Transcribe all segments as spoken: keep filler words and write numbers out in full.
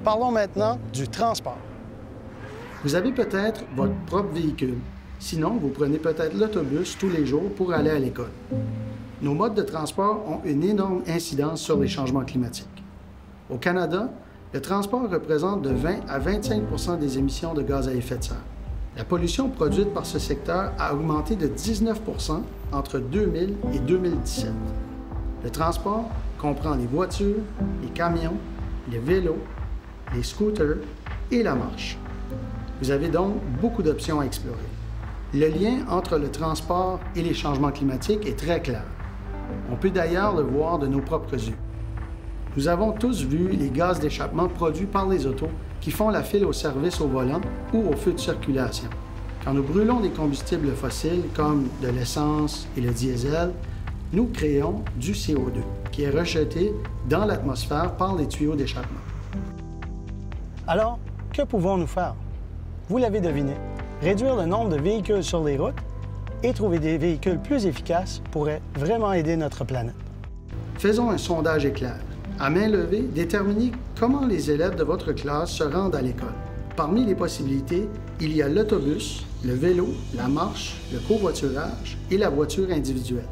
Parlons maintenant du transport. Vous avez peut-être votre propre véhicule. Sinon, vous prenez peut-être l'autobus tous les jours pour aller à l'école. Nos modes de transport ont une énorme incidence sur les changements climatiques. Au Canada, le transport représente de vingt à vingt-cinq pour cent des émissions de gaz à effet de serre. La pollution produite par ce secteur a augmenté de dix-neuf pour cent entre deux mille et deux mille dix-sept. Le transport comprend les voitures, les camions, les vélos, les scooters et la marche. Vous avez donc beaucoup d'options à explorer. Le lien entre le transport et les changements climatiques est très clair. On peut d'ailleurs le voir de nos propres yeux. Nous avons tous vu les gaz d'échappement produits par les autos qui font la file au service au volant ou au feu de circulation. Quand nous brûlons des combustibles fossiles comme de l'essence et le diesel, nous créons du C O deux qui est rejeté dans l'atmosphère par les tuyaux d'échappement. Alors, que pouvons-nous faire? Vous l'avez deviné, réduire le nombre de véhicules sur les routes et trouver des véhicules plus efficaces pourrait vraiment aider notre planète. Faisons un sondage éclair. À main levée, déterminez comment les élèves de votre classe se rendent à l'école. Parmi les possibilités, il y a l'autobus, le vélo, la marche, le covoiturage et la voiture individuelle.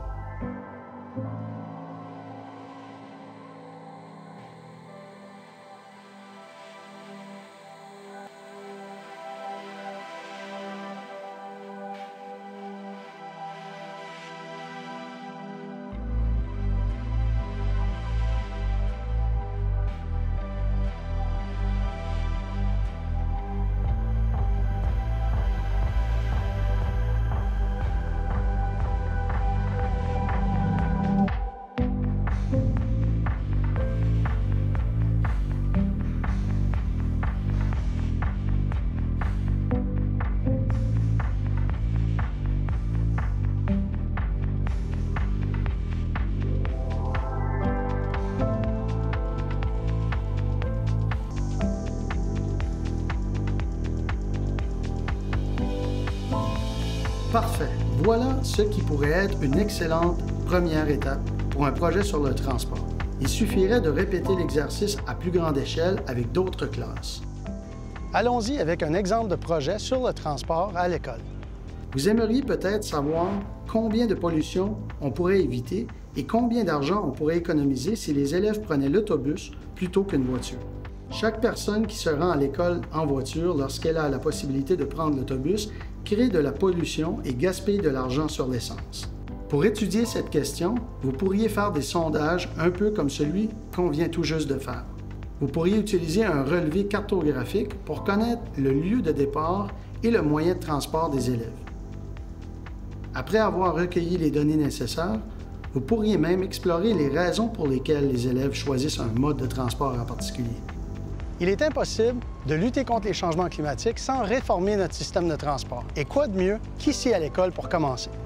Parfait. Voilà ce qui pourrait être une excellente première étape pour un projet sur le transport. Il suffirait de répéter l'exercice à plus grande échelle avec d'autres classes. Allons-y avec un exemple de projet sur le transport à l'école. Vous aimeriez peut-être savoir combien de pollution on pourrait éviter et combien d'argent on pourrait économiser si les élèves prenaient l'autobus plutôt qu'une voiture. Chaque personne qui se rend à l'école en voiture lorsqu'elle a la possibilité de prendre l'autobus crée de la pollution et gaspille de l'argent sur l'essence. Pour étudier cette question, vous pourriez faire des sondages un peu comme celui qu'on vient tout juste de faire. Vous pourriez utiliser un relevé cartographique pour connaître le lieu de départ et le moyen de transport des élèves. Après avoir recueilli les données nécessaires, vous pourriez même explorer les raisons pour lesquelles les élèves choisissent un mode de transport en particulier. Il est impossible de lutter contre les changements climatiques sans réformer notre système de transport. Et quoi de mieux qu'ici à l'école pour commencer?